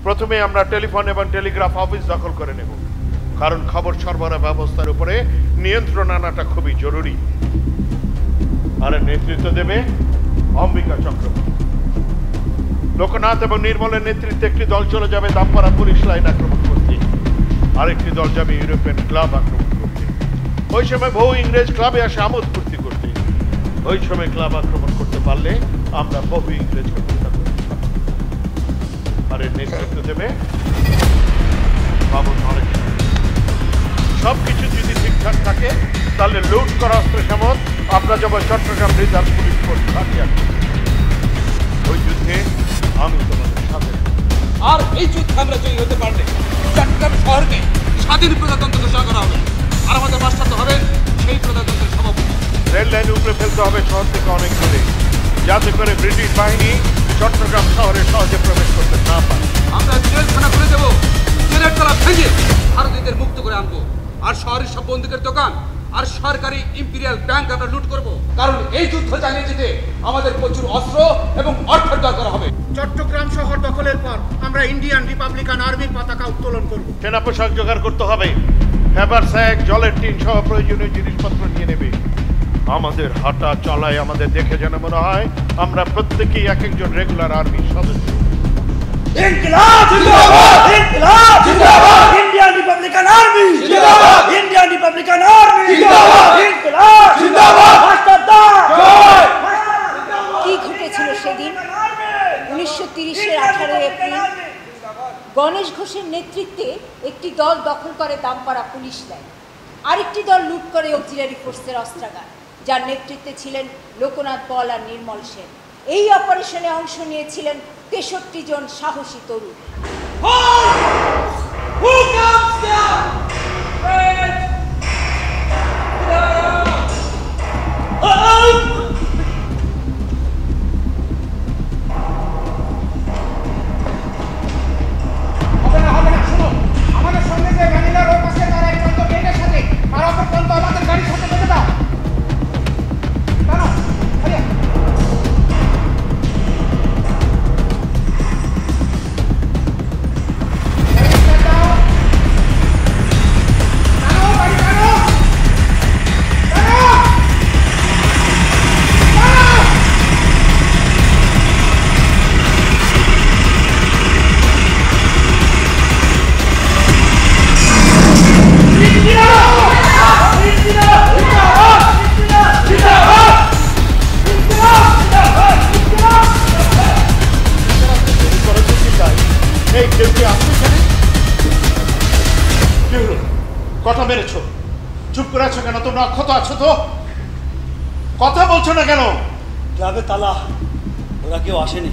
প্রথমে আমরা টেলিফোন এবং টেলিগ্রাফ অফিস দখল করে নেব, কারণ খবর সরবরাহ ব্যবস্থার উপরে নিয়ন্ত্রণ আনাটা খুবই জরুরি। আর নেতৃত্ব দেবে অম্বিকা চক্রবর্তী। লোকনাথ এবং নির্মলের নেতৃত্বে একটি দল চলে যাবে দামপাড়া পুলিশ লাইন আক্রমণ করতে, আরেকটি দল যাবে ইউরোপিয়ান ক্লাব আক্রমণ করতে। ওই সময় বহু ইংরেজ ক্লাবে আসে আমোদ ফুর্তি করতে। ওই সময় ক্লাব আক্রমণ করতে পারলে আমরা বহু ইংরেজ আর এর নেতৃত্ব দেবে বাবু নরেশ। সবকিছু যদি ঠিকঠাক থাকে তাহলে লুট করা অস্ত্র সামত আমরা যাব চট্টগ্রাম রিজার্ভ পুলিশ ফোর্স হাতিয়ার। ওই যুদ্ধে আমি তোমাদের সাথে। আর এই যুদ্ধে আমরা জয়ী হতে পারলে চট্টগ্রাম শহরকে স্বাধীন প্রজাতন্ত্র ঘোষণা করা হবে, আর আমাদের মাস্টার তো হবে সেই প্রজাতন্ত্রের সভাপতি। রেল লাইন উপরে ফেলতে হবে শহর থেকে অনেক দূরে, যাতে করে ব্রিটিশ বাহিনী চট্টগ্রাম শহরে সহজে প্রবেশ করতে না পারে। আমরা জেলখানা খুলে দেবো, জেলের তালা ভেঙে ভারতীয়দের মুক্ত করে আনবো, আর শহরের সব বন্দুকের দোকান আর সরকারি ইম্পেরিয়াল ব্যাংক আমরা লুট করব। কারণ এই যুদ্ধ চালিয়ে যেতে আমাদের প্রচুর অস্ত্র এবং অর্থের দরকার হবে। চট্টগ্রাম শহর দখলের পর আমরা ইন্ডিয়ান রিপাবলিকান আর্মির পতাকা উত্তোলন করব। সেনা পোশাক জোগাড় করতে হবে, ফেবার স্যাক, জলের টিন সহ প্রয়োজনীয় জিনিসপত্র নিয়ে নেবে। আমাদের হাঁটা চলায় আমাদের দেখে যেন মনে হয় আমরা প্রত্যেকেই এক একজন রেগুলার আর্মির সদস্য। ইনকিলাব জিন্দাবাদ! ইনকিলাব জিন্দাবাদ! ইন্ডিয়ান রিপাবলিকান আর্মি জিন্দাবাদ! ইন্ডিয়ান রিপাবলিকান আর্মি জিন্দাবাদ! ইনকিলাব জিন্দাবাদ! মাস্টারদার জয়! কি ঘটেছিল সেদিন 1930-এর 18 এপ্রিল? গণেশ ঘোষের নেতৃত্বে একটি দল দখল করে দামপাড়া পুলিশ লাইন, আরেকটি দল লুট করে অক্সিলারি ফোর্সের অস্ত্রাগার, যার নেতৃত্বে ছিলেন লোকনাথ বল আর নির্মল সেন। এই অপারেশনে অংশ নিয়েছিলেন 63 জন সাহসী তরুণ। আমাদের সঙ্গে যে ভ্যানিলা রোড আছে তার এক প্রান্ত গেটের সাথে, আর অপর প্রান্ত আমাদের গাড়ির সাথে বেঁধে দাও। কথা মেরেছো, চুপ করে আছো কেন? তোমরা অক্ষত আছো তো, কথা বলছো না কেন? ক্লাবে তালা, ওরা কেউ আসেনি।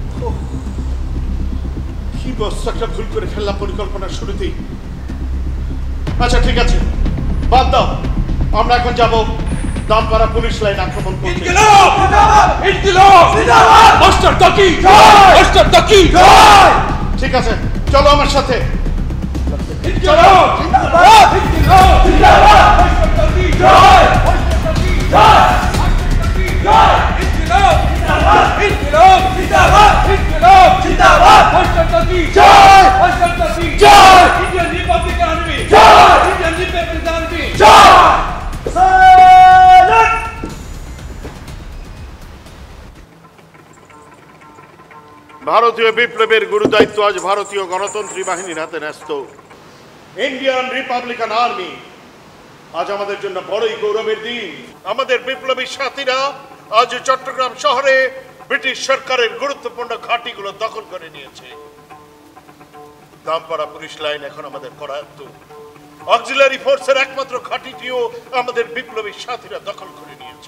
কি বস্তু একটা ভুল করে ফেললাম পরিকল্পনার শুরুতেই। আচ্ছা ঠিক আছে, বাদ দাও। আমরা এখন যাব দামপাড়া পুলিশ লাইন আক্রমণ করতে। ইনকিলাব জিন্দাবাদ! ইনকিলাব জিন্দাবাদ! মাস্টার তাকি জয়! মাস্টার তাকি জয়! ঠিক আছে, চলো আমার সাথে। ইনকিলাব জিন্দাবাদ! ইনকিলাব জিন্দাবাদ! মাস্টার তাকি জয়! মাস্টার তাকি জয়! মাস্টার তাকি জয়! ইনকিলাব জিন্দাবাদ! ইনকিলাব জিন্দাবাদ! ইনকিলাব জিন্দাবাদ! মাস্টার তাকি জয়! মাস্টার তাকি জয়! ইন্ডিয়ান রিপাবলিকান আর্মি জয়! ইন্ডিয়ান রিপাবলিকান আর্মি জয়! ভারতীয় বিপ্লবের গুরুদায়িত্ব আজ ভারতীয় গণতন্ত্রী বাহিনীর হাতে ন্যস্ত। ইন্ডিয়ান রিপাবলিকান আর্মি আজ আমাদের জন্য বড়ই গৌরবের দিন। আমাদের বিপ্লবী সাথীরা আজ চট্টগ্রাম শহরে ব্রিটিশ সরকারের গুরুত্বপূর্ণ ঘাঁটিগুলো দখল করে নিয়েছে। দামপাড়া পুলিশ লাইন এখন আমাদের করায়ত্ত। অক্সিলারি ফোর্সের একমাত্র ঘাঁটিটিও আমাদের বিপ্লবী সাথীরা দখল করে নিয়েছে।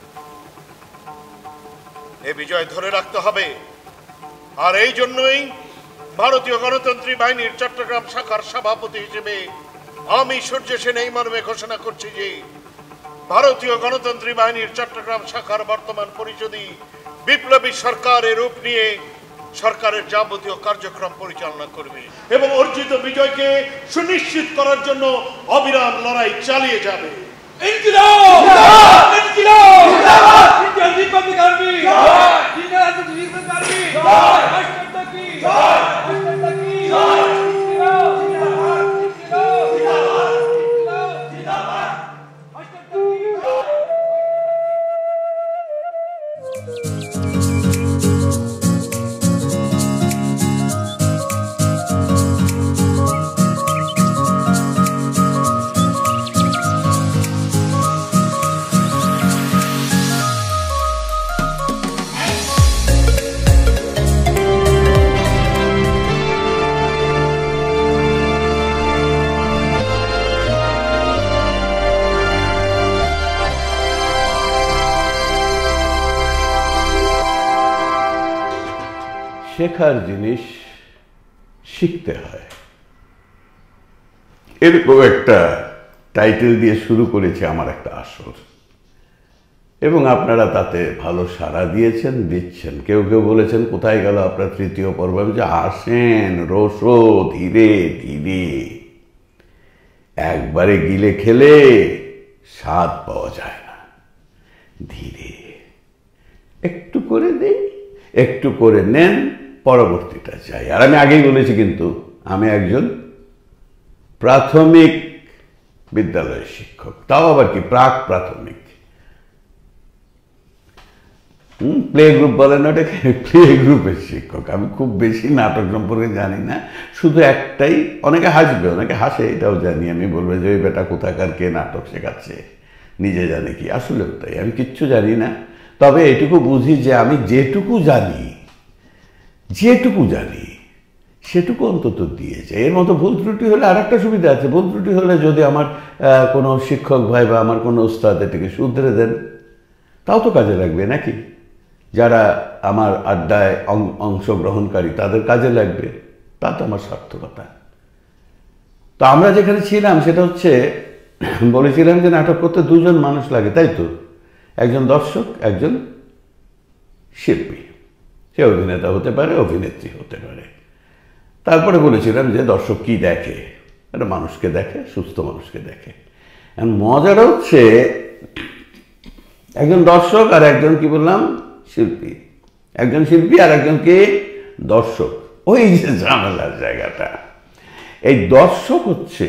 এই বিজয় ধরে রাখতে হবে। আর এই জন্যই ভারতীয় গণতন্ত্রী বাহিনীর চট্টগ্রাম শাখার সভাপতি হিসেবে আমি সূর্য সেন এই মর্মে ঘোষণা করছি যে ভারতীয় গণতন্ত্রী বাহিনীর চট্টগ্রাম শাখার বর্তমান পরিষদই বিপ্লবী সরকারের রূপ নিয়ে সরকারের যাবতীয় কার্যক্রম পরিচালনা করবে এবং অর্জিত বিজয়কে সুনিশ্চিত করার জন্য অবিরাম লড়াই চালিয়ে যাবে। ইনকিলাব জিন্দাবাদ! ইনকিলাব জিন্দাবাদ! ইন্ডিয়ান রিপাবলিকান আর্মি জয়! ইন্ডিয়ান রিপাবলিকান আর্মি জয়! মাস্টার তাকি জয়! মাস্টার তাকি শেখার জিনিস শিখতে হয়, এরকম একটা টাইটেল দিয়ে শুরু করেছে আমার একটা আসর, এবং আপনারা তাতে ভালো সাড়া দিয়েছেন, দিচ্ছেন। কেউ কেউ বলেছেন কোথায় গেল আপনার তৃতীয় পর্ব, আমি যে আসেন রসো ধীরে ধীরে, একবারে গিলে খেলে স্বাদ পাওয়া যায় না, ধীরে একটু করে দেই, একটু করে নেন, পরবর্তীটা চাই। আর আমি আগেই বলেছি কিন্তু আমি একজন প্রাথমিক বিদ্যালয়ের শিক্ষক, তাও আবার কি প্রাক প্রাথমিক, প্লে গ্রুপ বলেন ওটাকে, প্লে গ্রুপের শিক্ষক। আমি খুব বেশি নাটক সম্পর্কে জানি না, শুধু একটাই, অনেকে হাসবে, অনেকে হাসে, এটাও জানি। আমি বলবো যে ওই বেটা কোথাকার কে নাটক শেখাচ্ছে, নিজে জানে কি? আসলেও তাই, আমি কিচ্ছু জানি না। তবে এটুকু বুঝি যে আমি যেটুকু জানি সেটুকু অন্তত দিয়েছে। এর মতো ভুল ত্রুটি হলে আর একটা সুবিধা আছে, ভুল ত্রুটি হলে যদি আমার কোনো শিক্ষক ভাই বা আমার কোনো উস্তাদ এটাকে শুধরে দেন, তাও তো কাজে লাগবে নাকি? যারা আমার আড্ডায় অংশগ্রহণকারী তাদের কাজে লাগবে, তা তো আমার সার্থকতা। তো আমরা যেখানে ছিলাম সেটা হচ্ছে, বলেছিলাম যে নাটক করতে দুজন মানুষ লাগে, তাই তো? একজন দর্শক, একজন শিল্পী, সে অভিনেতা হতে পারে, অভিনেত্রী হতে পারে। তারপরে বলেছিলাম যে দর্শক কি দেখে, একটা মানুষকে দেখে, সুস্থ মানুষকে দেখে। আর মজাটা হচ্ছে একজন দর্শক আর একজন কি বললাম, শিল্পী। একজন শিল্পী আর একজন কি দর্শক। ওই যে ঝামেলার জায়গাটা, এই দর্শক হচ্ছে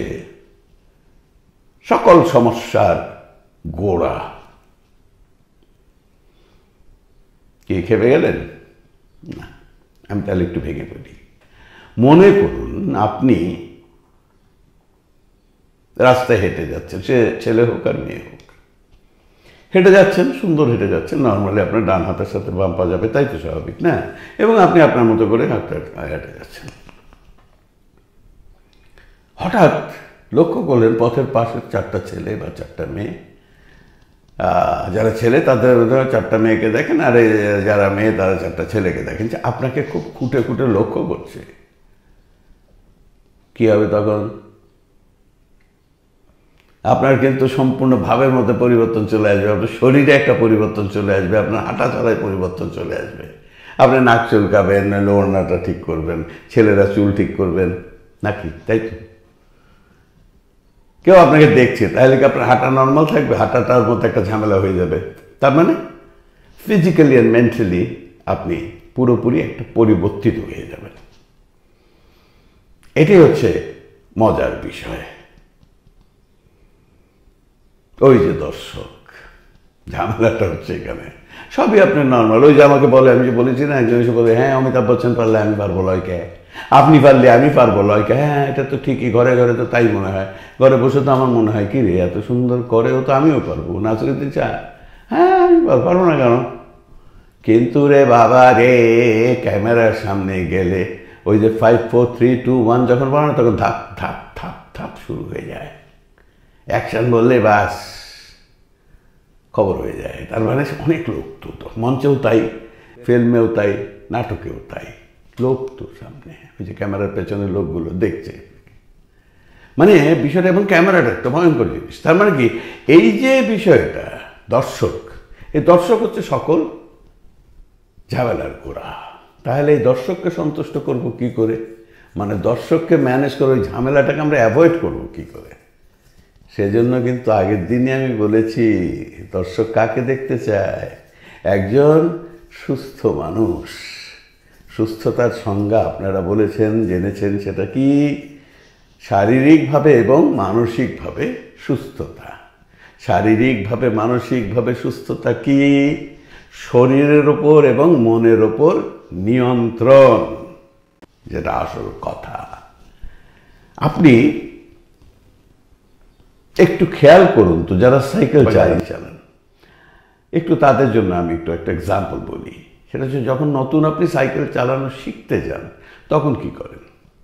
সকল সমস্যার গোড়া। কি খেপে গেলেন? না, আমি তাহলে একটু ভেঙে পড়ি। মনে করুন আপনি রাস্তায় হেঁটে যাচ্ছেন, সে ছেলে হোক আর মেয়ে হোক, হেঁটে যাচ্ছেন, সুন্দর হেঁটে যাচ্ছেন, নর্মালি আপনার ডান হাতের সাথে বাম পা যাবে, তাই তো স্বাভাবিক না? এবং আপনি আপনার মতো করে হেঁটে যাচ্ছেন। হঠাৎ লক্ষ্য করলেন পথের পাশে চারটা ছেলে বা চারটা মেয়ে, যারা ছেলে তাদের চারটা মেয়েকে দেখেন, আর যারা মেয়ে তারা চারটা ছেলেকে দেখেন, যে আপনাকে খুব খুঁটে খুঁটে লক্ষ্য করছে। কি হবে তখন? আপনার কিন্তু সম্পূর্ণ ভাবের মধ্যে পরিবর্তন চলে আসবে, আপনার শরীরে একটা পরিবর্তন চলে আসবে, আপনার হাঁটা চলায় পরিবর্তন চলে আসবে। আপনি নাক চুলকাবেন, লোড়নাটা ঠিক করবেন, ছেলেরা চুল ঠিক করবেন নাকি, তাই তো? কেউ আপনাকে দেখছে, তাহলে কি আপনার হাঁটা নর্মাল থাকবে? হাঁটাটার মধ্যে একটা ঝামেলা হয়ে যাবে। তার মানে ফিজিক্যালি অ্যান্ড মেন্টালি আপনি পুরোপুরি একটা পরিবর্তিত হয়ে যাবেন। এটাই হচ্ছে মজার বিষয়। ওই যে দর্শক, ঝামেলাটা হচ্ছে এখানে। সবই আপনার নর্মাল। ওই যে আমাকে বলে, আমি যে বলেছি না, একজন এসে বলে, হ্যাঁ অমিতাভ বচ্চন পারলে আমি পারবো লয়কে, আপনি পারলে আমি পারবো লয়কে। হ্যাঁ এটা তো ঠিকই, ঘরে ঘরে তো তাই মনে হয়। ঘরে বসে তো আমার মনে হয় কি রে, এত সুন্দর করে, ও তো আমিও পারবো। নাচরিতে চা, হ্যাঁ আমি পারবো না কেন? কিন্তু রে বাবা রে, ক্যামেরার সামনে গেলে ওই যে 5 4 3 2 1 যখন বলে না, তখন ধাপ ধাপ ধাপ ধাপ শুরু হয়ে যায়। অ্যাকশন বললে বাস খবর হয়ে যায়। তার মানে অনেক লোক তো, মঞ্চেও তাই, ফিল্মেও তাই, নাটকেও তাই, লোক তো সামনে, ওই যে ক্যামেরার পেছনের লোকগুলো দেখছে। মানে বিষয়টা, এবং ক্যামেরাটা একটা ভয়ঙ্কর জিনিস। তার মানে কি, এই যে বিষয়টা দর্শক, এই দর্শক হচ্ছে সকল ঝামেলার গোড়া। তাহলে এই দর্শককে সন্তুষ্ট করব কি করে? মানে দর্শককে ম্যানেজ করে ওই ঝামেলাটাকে আমরা অ্যাভয়েড করব কি করে? সেজন্য কিন্তু আগের দিনে আমি বলেছি, দর্শক কাকে দেখতে চায়? একজন সুস্থ মানুষ। সুস্থতার সংজ্ঞা আপনারা বলেছেন, জেনেছেন, সেটা কি? শারীরিকভাবে এবং মানসিকভাবে সুস্থতা। শারীরিকভাবে মানসিকভাবে সুস্থতা কি? শরীরের ওপর এবং মনের ওপর নিয়ন্ত্রণ, যেটা আসল কথা। আপনি একটু খেয়াল করুন তো, যারা সাইকেল চালান, একটু তাদের জন্য আমি একটু একটা এক্সাম্পল বলি। সেটা হচ্ছে, যখন নতুন আপনি সাইকেল চালানো শিখতে যান, তখন কি করেন?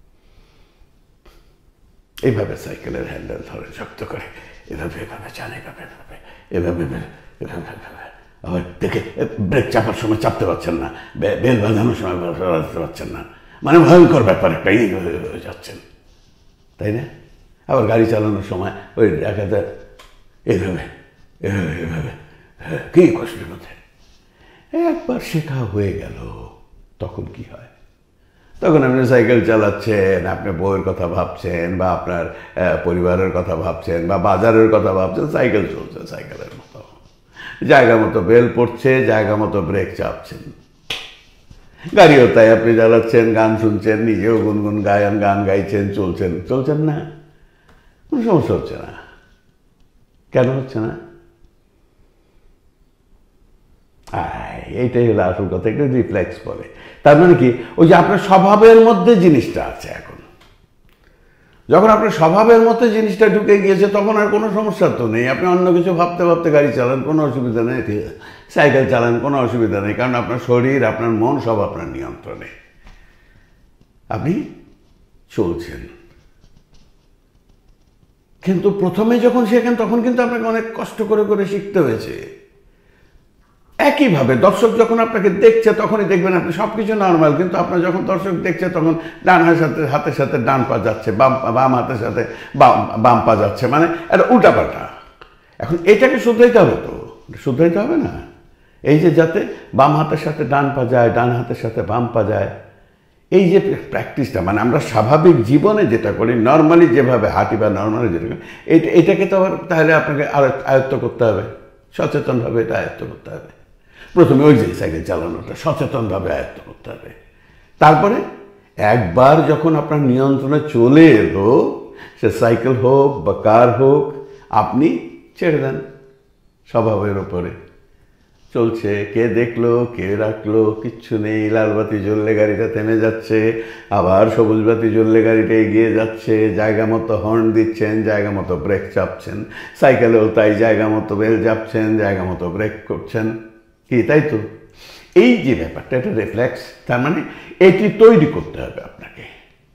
এইভাবে সাইকেলের হ্যান্ডেল ধরে শক্ত করে, এভাবে এভাবে চান, এভাবে এভাবে এভাবে এভাবে, আবার দেখে ব্রেক চাপার সময় চাপতে পারছেন না, বেল বাজানোর সময় বাজাতে পারছেন না, মানে ভয়ঙ্কর ব্যাপার একটা হয়ে যাচ্ছেন, তাই না? আবার গাড়ি চালানোর সময় ওই দেখা যায় এভাবে এভাবে এভাবে, কী কষ্টের মধ্যে। একবার শেখা হয়ে গেল, তখন কি হয়? তখন আপনি সাইকেল চালাচ্ছেন, আপনি বউয়ের কথা ভাবছেন, বা আপনার পরিবারের কথা ভাবছেন, বা বাজারের কথা ভাবছেন, সাইকেল চলছে সাইকেলের মতো, জায়গা মতো বেল পড়ছে, জায়গা মতো ব্রেক চাপছেন। গাড়িও তাই, আপনি চালাচ্ছেন, গান শুনছেন, নিজেও গুনগুন গান গাইছেন, চলছেন না, কোনো সমস্যা হচ্ছে না। কেন হচ্ছে না? এইটাই হলো আসল কথা, একটা রিফ্লেক্স বলে। তার মানে কি, ওই যে আপনার স্বভাবের মধ্যে জিনিসটা আছে। এখন যখন আপনার স্বভাবের মধ্যে জিনিসটা ঢুকে গিয়েছে, তখন আর কোনো সমস্যা তো নেই। আপনি অন্য কিছু ভাবতে ভাবতে গাড়ি চালান, কোনো অসুবিধা নেই, সাইকেল চালান, কোনো অসুবিধা নেই, কারণ আপনার শরীর, আপনার মন সব আপনার নিয়ন্ত্রণে, আপনি চলছেন। কিন্তু প্রথমে যখন শেখেন, তখন কিন্তু আপনাকে অনেক কষ্ট করে করে শিখতে হয়েছে। একইভাবে দর্শক যখন আপনাকে দেখছে, তখনই দেখবেন আপনি সব কিছু নর্মাল, কিন্তু আপনার যখন দর্শক দেখছে, তখন ডান হাতের সাথে ডান পা যাচ্ছে, বাম হাতের সাথে বাম পা যাচ্ছে, মানে এটা উল্টাপাল্টা। এখন এটাকে শুধরাইতে হবে, তো শুধরাইতে হবে না? এই যে যাতে বাম হাতের সাথে ডান পা যায়, ডান হাতের সাথে বাম পা যায়, এই যে প্র্যাকটিসটা, মানে আমরা স্বাভাবিক জীবনে যেটা করি, নর্মালি যেভাবে হাঁটি বা নর্মালি যেটা করি, এটাকে তো আবার তাহলে আপনাকে আয়ত্ত করতে হবে, সচেতনভাবে এটা আয়ত্ত করতে হবে। প্রথমে ওই যে সাইকেল চালানোটা সচেতনভাবে আয়ত্ত করতে হবে। তারপরে একবার যখন আপনার নিয়ন্ত্রণে চলে এলো, সে সাইকেল হোক বা কার হোক, আপনি ছেড়ে দেন স্বভাবের ওপরে। চলছে, কে দেখলো, কে রাখলো, কিচ্ছু নেই। লাল বাতি জ্বললে গাড়িটা থেমে যাচ্ছে, আবার সবুজ বাতি জ্বললে গাড়িটা এগিয়ে যাচ্ছে, জায়গা মতো হর্ন দিচ্ছেন, জায়গা মতো ব্রেক চাপছেন। সাইকেলেও তাই, জায়গা মতো বেল চাপছেন, জায়গা মতো ব্রেক করছেন, কি তাই তো? এই যে ব্যাপারটা, এটা রিফ্লেক্স। তার মানে এটি তৈরি করতে হবে আপনাকে,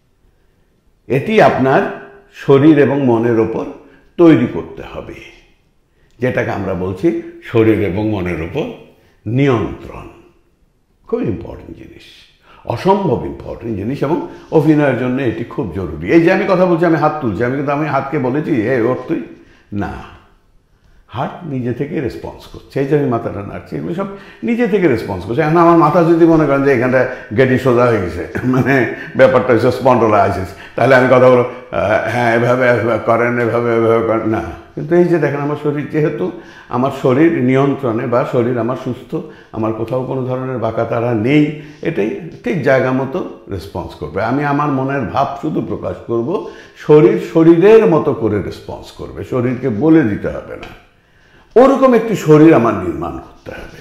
এটি আপনার শরীর এবং মনের ওপর তৈরি করতে হবে, যেটাকে আমরা বলছি শরীর এবং মনের ওপর নিয়ন্ত্রণ। খুব ইম্পর্টেন্ট জিনিস, অসম্ভব ইম্পর্টেন্ট জিনিস, এবং অভিনয়ের জন্য এটি খুব জরুরি। এই যে আমি কথা বলছি, আমি হাত তুলছি, আমি কিন্তু আমি হাতকে বলেছি ওর তুই না, হার্ট নিজে থেকে রেসপন্স করছে। এই যে আমি মাথাটা নাড়ছি, এগুলো সব নিজে থেকে রেসপন্স করছে। এখন আমার মাথা যদি মনে করেন যে এখানটা গেটি সোজা হয়ে গেছে, মানে ব্যাপারটা হচ্ছে স্পন্ডোলাইসিস, তাহলে আমি কথা বলবো হ্যাঁ এভাবে করেন, এভাবে করেন না। কিন্তু এই যে দেখেন, আমার শরীর যেহেতু আমার শরীর নিয়ন্ত্রণে, বা শরীর আমার সুস্থ, আমার কোথাও কোনো ধরনের বাঁকাতারা নেই, এটাই ঠিক জায়গা মতো রেসপন্স করবে। আমি আমার মনের ভাব শুধু প্রকাশ করব, শরীর শরীরের মতো করে রেসপন্স করবে, শরীরকে বলে দিতে হবে না। ওরকম একটি শরীর আমার নির্মাণ করতে হবে।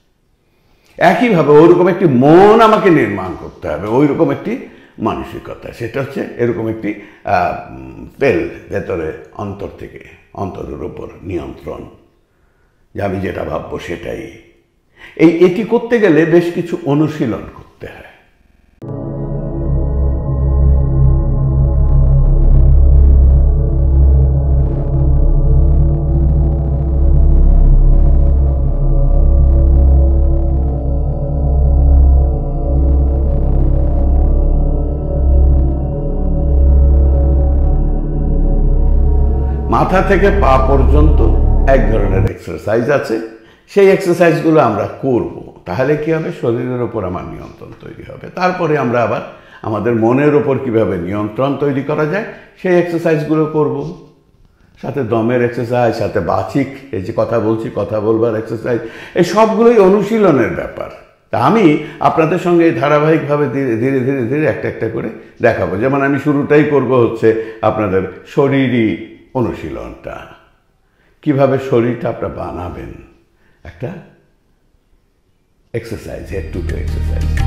একইভাবে ওরকম একটি মন আমাকে নির্মাণ করতে হবে, ওই রকম একটি মানসিকতা। সেটা হচ্ছে এরকম একটি পেল ভেতরে, অন্তর থেকে, অন্তরের উপর নিয়ন্ত্রণ, যে আমি যেটা ভাববো সেটাই। এটি করতে গেলে বেশ কিছু অনুশীলন করতে হয়। মাথা থেকে পা পর্যন্ত এক ধরনের এক্সারসাইজ আছে, সেই এক্সারসাইজগুলো আমরা করব। তাহলে কি হবে, শরীরের ওপর আমার নিয়ন্ত্রণ তৈরি হবে। তারপরে আমরা আবার আমাদের মনের ওপর কিভাবে নিয়ন্ত্রণ তৈরি করা যায়, সেই এক্সারসাইজগুলো করব। সাথে দমের এক্সারসাইজ, সাথে বাচিক, এই যে কথা বলছি, কথা বলবার এক্সারসাইজ, এই সবগুলোই অনুশীলনের ব্যাপার। তা আমি আপনাদের সঙ্গে ধারাবাহিকভাবে ধীরে ধীরে ধীরে ধীরে একটা একটা করে দেখাবো। যেমন আমি শুরুটাই করব হচ্ছে আপনাদের শরীরী অনুশীলনটা, কিভাবে শরীরটা আপনারা বানাবেন, একটা এক্সারসাইজ, হেড টু এক্সারসাইজ।